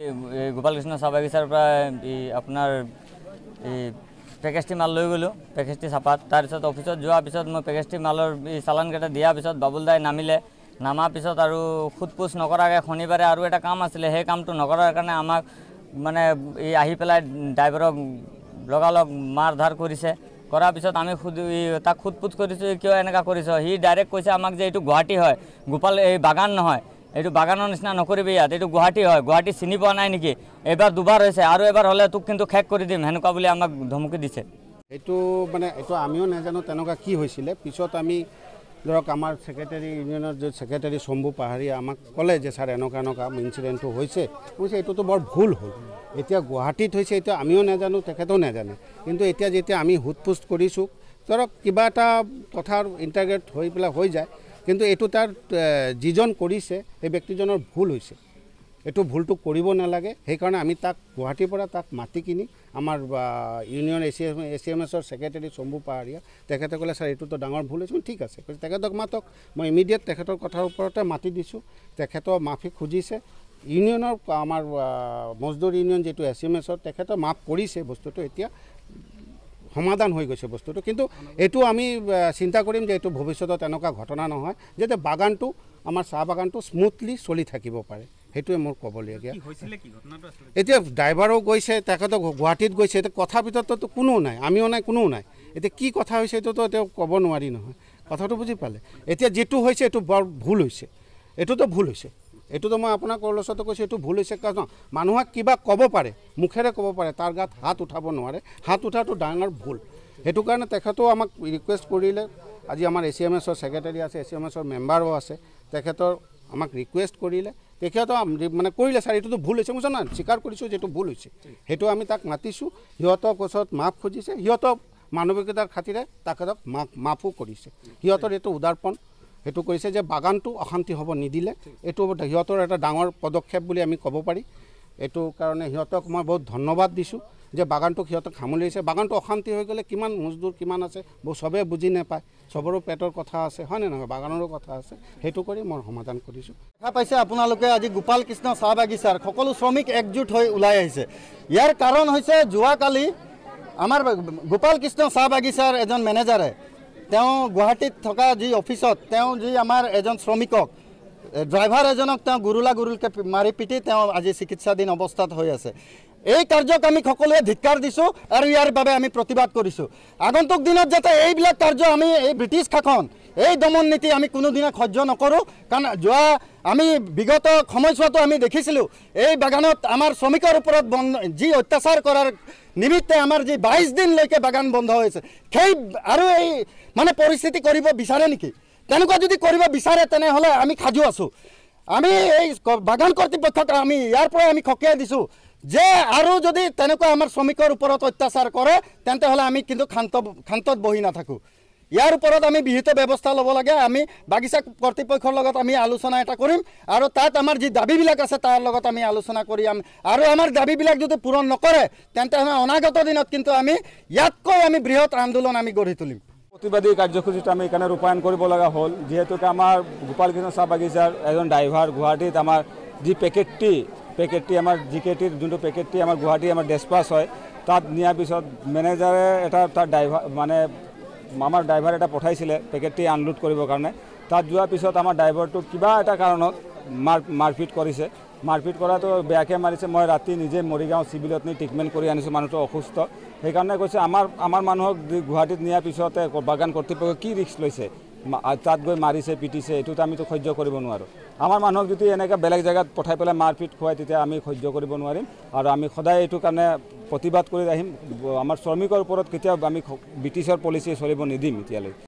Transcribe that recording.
গোপাল কৃষ্ণ চাহ বাগিচাৰ পৰা আপোনাৰ পেকেজটি মাল লৈ গ'লোঁ পেকেজটি চাপাত তাৰপিছত অফিচত যোৱাৰ পিছত মই পেকেজটি মালৰ চালানকেইটা দিয়াৰ পিছত বাবুল দাই নামিলে নামাৰ পিছত আৰু খুদপুচ নকৰাকৈ শনিবাৰে আৰু এটা কাম আছিলে সেই কামটো নকৰাৰ কাৰণে আমাক মানে আহি পেলাই ড্ৰাইভাৰক লগালগ মাৰ ধাৰ কৰিছে কৰাৰ পিছত আমি তাক খুদপুচ কৰিছোঁ কিয় এনেকুৱা কৰিছ সি ডাইৰেক্ট কৈছে আমাক যে এইটো গুৱাহাটী হয় গোপাল এই বাগান নহয় এইটো বাগানৰ নিচিনা নকৰিবি ইয়াত এইটো গুৱাহাটী হয় গুৱাহাটী চিনি পোৱা নাই নেকি এবাৰ দুবাৰ হৈছে আৰু এবাৰ হ'লে তোক কিন্তু শেষ কৰি দিম সেনেকুৱা বুলি আমাক ধমকি দিছে এইটো মানে এইটো আমিও নাজানো তেনেকুৱা কি হৈছিলে পিছত আমি ধৰক আমাৰ সেক্ৰেটাৰী ইউনিয়নৰ যে সেক্ৰেটাৰী শম্ভু পাহাৰীয়া আমাক ক'লে যে ছাৰ এনেকুৱা ইনচিডেণ্টটো হৈছে কৈছে এইটোতো বৰ ভুল হ'ল এতিয়া গুৱাহাটীত হৈছে এতিয়া আমিও নাজানো তেখেতেও নাজানে কিন্তু এতিয়া যেতিয়া আমি সোধপোছ কৰিছোঁ ধৰক কিবা এটা কথাৰ ইণ্টাৰগ্ৰেট হৈ পেলাই হৈ যায় কিন্তু এইটো তাৰ যিজন কৰিছে সেই ব্যক্তিজনৰ ভুল হৈছে এইটো ভুলটো কৰিব নালাগে সেইকাৰণে আমি তাক গুৱাহাটীৰ পৰা তাক মাতি কিনি আমাৰ ইউনিয়ন ACMSৰ সেক্ৰেটাৰী শম্ভু পাহাৰীয়া তেখেতে ক'লে ছাৰ এইটোতো ডাঙৰ ভুল হৈছে ঠিক আছে তেখেতক মাতক মই ইমিডিয়েট তেখেতৰ কথাৰ ওপৰতে মাতি দিছোঁ তেখেতৰ মাফি খুজিছে ইউনিয়নৰ আমাৰ মজদুৰ ইউনিয়ন যিটো ACMSৰ তেখেতে মাফ কৰিছে বস্তুটো এতিয়া সমাধান হৈ গৈছে বস্তুটো কিন্তু এইটো আমি চিন্তা কৰিম যে এইটো ভৱিষ্যতত এনেকুৱা ঘটনা নহয় যাতে বাগানটো আমাৰ চাহ বাগানটো স্মুথলি চলি থাকিব পাৰে সেইটোৱে মোৰ ক'বলগীয়া এতিয়া ড্ৰাইভাৰো গৈছে তেখেতক গুৱাহাটীত গৈছে এতিয়া কথাৰ ভিতৰতো কোনো নাই আমিও নাই কোনোও নাই এতিয়া কি কথা হৈছে এইটোতো তেওঁ ক'ব নোৱাৰি নহয় কথাটো বুজি পালে এতিয়া যিটো হৈছে এইটো বৰ ভুল হৈছে এইটোতো ভুল হৈছে এইটোতো মই আপোনাক ওচৰতে কৈছোঁ এইটো ভুল হৈছে কাৰণ মানুহক কিবা ক'ব পাৰে মুখেৰে ক'ব পাৰে তাৰ গাত হাত উঠাব নোৱাৰে হাত উঠাটো ডাঙৰ ভুল সেইটো কাৰণে তেখেতেও আমাক ৰিকুৱেষ্ট কৰিলে আজি আমাৰ ACMSৰ সেক্ৰেটাৰী আছে ACMSৰ মেম্বাৰো আছে তেখেতৰ আমাক ৰিকুৱেষ্ট কৰিলে তেখেতেও মানে কৰিলে ছাৰ এইটোতো ভুল হৈছে মই জানো স্বীকাৰ কৰিছোঁ যে এইটো ভুল হৈছে সেইটো আমি তাক মাতিছোঁ সিহঁতক ওচৰত মাফ খুজিছে সিহঁতক মানৱিকতাৰ খাতিৰে তেখেতক মাফো কৰিছে সিহঁতৰ এইটো উদাৰপণ সেইটো কৰিছে যে বাগানটো অশান্তি হ'ব নিদিলে এইটো সিহঁতৰ এটা ডাঙৰ পদক্ষেপ বুলি আমি ক'ব পাৰি এইটো কাৰণে সিহঁতক মই বহুত ধন্যবাদ দিছোঁ যে বাগানটোক সিহঁতক সামৰি লৈছে বাগানটো অশান্তি হৈ গ'লে কিমান মজদুৰ কিমান আছে চবেই বুজি নাপায় চবৰো পেটৰ কথা আছে হয়নে নহয় বাগানৰো কথা আছে সেইটো কৰি মই সমাধান কৰিছোঁ দেখা পাইছে আপোনালোকে আজি গোপাল কৃষ্ণ চাহ বাগিচাৰ সকলো শ্ৰমিক একজোট হৈ ওলাই আহিছে ইয়াৰ কাৰণ হৈছে যোৱাকালি আমাৰ গোপাল কৃষ্ণ চাহ বাগিচাৰ এজন মেনেজাৰে তেওঁ গুৱাহাটীত থকা যি অফিচত তেওঁ যি আমাৰ এজন শ্ৰমিকক ড্ৰাইভাৰ এজনক তেওঁ গুৰুলকৈ মাৰি পিটি তেওঁ আজি চিকিৎসাধীন অৱস্থাত হৈ আছে এই কাৰ্যক আমি সকলোৱে ধিক্কাৰ দিছোঁ আৰু ইয়াৰ বাবে আমি প্ৰতিবাদ কৰিছোঁ আগন্তুক দিনত যাতে এইবিলাক কাৰ্য আমি এই ব্ৰিটিছ শাসন এই দমন নীতি আমি কোনোদিনে সহ্য নকৰোঁ কাৰণ যোৱা আমি বিগত সময়ছোৱাতো আমি দেখিছিলোঁ এই বাগানত আমাৰ শ্ৰমিকৰ ওপৰত যি অত্যাচাৰ কৰাৰ নিমিত্তে আমাৰ যি 22 দিনলৈকে বাগান বন্ধ হৈছে সেই আৰু এই মানে পৰিস্থিতি কৰিব বিচাৰে নেকি তেনেকুৱা যদি কৰিব বিচাৰে তেনেহ'লে আমি সাজু আছোঁ আমি এই বাগান কৰ্তৃপক্ষক আমি ইয়াৰ পৰাই আমি সকীয়াই দিছোঁ যে আৰু যদি তেনেকুৱা আমাৰ শ্ৰমিকৰ ওপৰত অত্যাচাৰ কৰে তেন্তে হ'লে আমি কিন্তু ক্ষান্তত বহি নাথাকোঁ ইয়াৰ ওপৰত আমি বিহিত ব্যৱস্থা ল'ব লাগে আমি বাগিচা কৰ্তৃপক্ষৰ লগত আমি আলোচনা এটা কৰিম আৰু তাত আমাৰ যি দাবীবিলাক আছে তাৰ লগত আমি আলোচনা কৰি আৰু আমাৰ দাবীবিলাক যদি পূৰণ নকৰে তেন্তে আমি অনাগত দিনত কিন্তু আমি ইয়াতকৈ আমি বৃহৎ আন্দোলন আমি গঢ়ি তুলিম প্ৰতিবাদী কাৰ্যসূচীটো আমি এইকাৰণে ৰূপায়ণ কৰিব লগা হ'ল যিহেতুকে আমাৰ গোপাল কৃষ্ণ চাহ বাগিচাৰ এজন ড্ৰাইভাৰ গুৱাহাটীত আমাৰ যি পেকেটটি আমাৰ GKTৰ যোনটো পেকেটটি আমাৰ গুৱাহাটী আমাৰ ডেছপাছ হয় তাত নিয়াৰ পিছত মেনেজাৰে এটা তাৰ ড্ৰাইভাৰ মানে আমাৰ ড্ৰাইভাৰ এটা পঠাইছিলে পেকেটটি আনলোড কৰিবৰ কাৰণে তাত যোৱাৰ পিছত আমাৰ ড্ৰাইভাৰটোক কিবা এটা কাৰণত মাৰপিট কৰিছে মাৰপিট কৰাটো বেয়াকৈ মাৰিছে মই ৰাতি নিজে মৰিগাঁও চিভিলত নি ট্ৰিটমেণ্ট কৰি আনিছোঁ মানুহটো অসুস্থ সেইকাৰণে কৈছে আমাৰ মানুহক গুৱাহাটীত নিয়াৰ পিছতে বাগান কৰ্তৃপক্ষই কি ৰিস্ক লৈছে তাত গৈ মাৰিছে পিটিছে এইটোতো আমিতো সহ্য কৰিব নোৱাৰোঁ আমাৰ মানুহক যদি এনেকৈ বেলেগ জেগাত পঠাই পেলাই মাৰপিট খুৱাই তেতিয়া আমি সহ্য কৰিব নোৱাৰিম আৰু আমি সদায় এইটো কাৰণে প্ৰতিবাদ কৰি আহিম আমাৰ শ্ৰমিকৰ ওপৰত কেতিয়াও আমি ব্ৰিটিছৰ পলিচি চলিব নিদিম এতিয়ালৈ